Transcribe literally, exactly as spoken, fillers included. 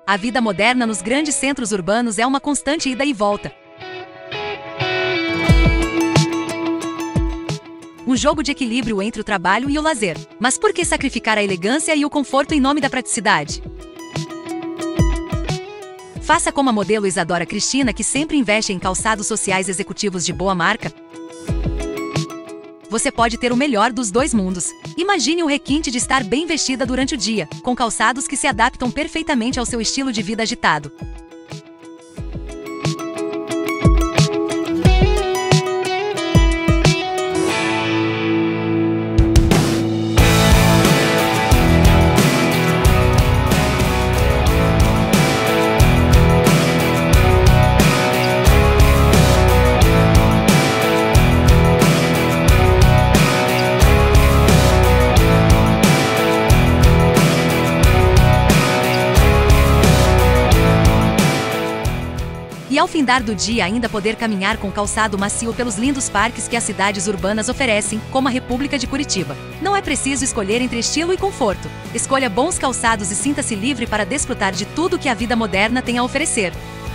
A vida moderna nos grandes centros urbanos é uma constante ida e volta. Um jogo de equilíbrio entre o trabalho e o lazer. Mas por que sacrificar a elegância e o conforto em nome da praticidade? Faça como a modelo Isadora Cristina, que sempre investe em calçados sociais executivos de boa marca. Você pode ter o melhor dos dois mundos. Imagine o requinte de estar bem vestida durante o dia, com calçados que se adaptam perfeitamente ao seu estilo de vida agitado. E ao findar do dia ainda poder caminhar com calçado macio pelos lindos parques que as cidades urbanas oferecem, como a República de Curitiba. Não é preciso escolher entre estilo e conforto. Escolha bons calçados e sinta-se livre para desfrutar de tudo que a vida moderna tem a oferecer.